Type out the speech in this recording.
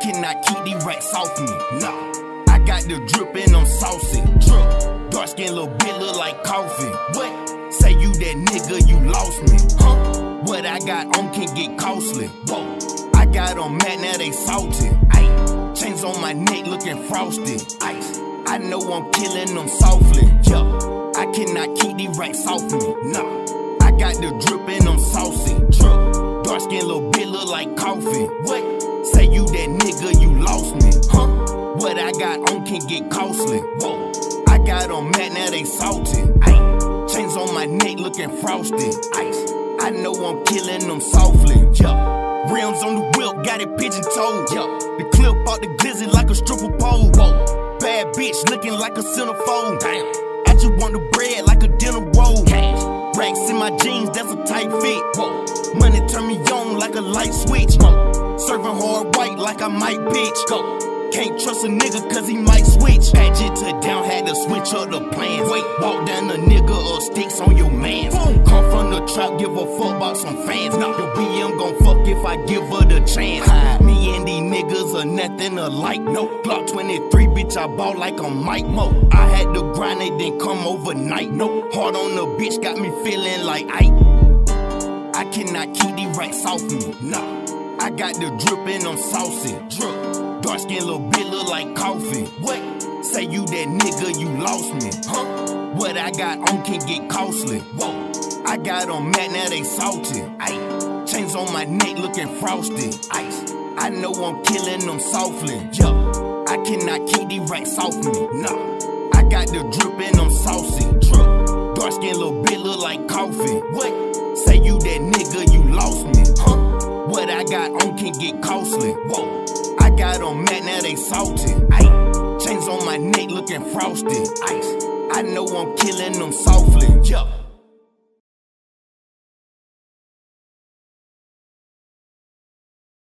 cannot keep these racks off me, nah. I got the drip and I'm saucy, drip. Dark skin little bit look like coffee. What? Say you that nigga, you lost me, huh? What I got on can get costly, whoa. I got on mad, now they salty, ayy. Chains on my neck looking frosty, ice. I know I'm killing them softly, yeah. I cannot keep these racks off me, nah. I got the drip and I'm saucy, drip. Dark skin little bit look like coffee, what? Say you that nigga, you lost me, huh? What I got on can get costly, whoa. I got on mad, now they salty, ayy. Chains on my neck looking frosty, ice. I know I'm killing them softly, yeah. Rims on the whip, got it pigeon-toed, yeah. The clip out the glizzy like a stripper pole, whoa. Bad bitch looking like a centerfold, damn. I just want the bread like a dinner roll, cash. Racks in my jeans, that's a tight fit, whoa. Money turn me on like a light switch, whoa. Serving hard white like I might bitch, go. Can't trust a nigga cause he might switch. Agitated down, had to switch up the plans. Wait, walk down the nigga or sticks on your mans. Come from the trap, give a fuck about some fans. Now the BM gon' fuck if I give her the chance. Me and these niggas are nothing alike. No, Glock 23, bitch, I bought like a Mike Mo. I had to grind it, then come overnight. No, hard on the bitch, got me feeling like I cannot keep these racks off me, nah. I got the drip and I'm saucy, drip. Dark skin little bit look like coffee. What? Say you that nigga, you lost me, huh? What I got on can get costly, whoa. I got on mad, now they salty, ayy. Chains on my neck looking frosty, ice. I know I'm killing them softly, yeah. I cannot keep these racks off me, nah. I got the drip and I'm saucy, drip. Dark skin little bit look like coffee. What? Say you that nigga, you lost me, huh? What I got on can get costly, whoa. I got on mad, now they salty, ayy. Chains on my neck looking frosty, ice. I know I'm killing them softly, yeah.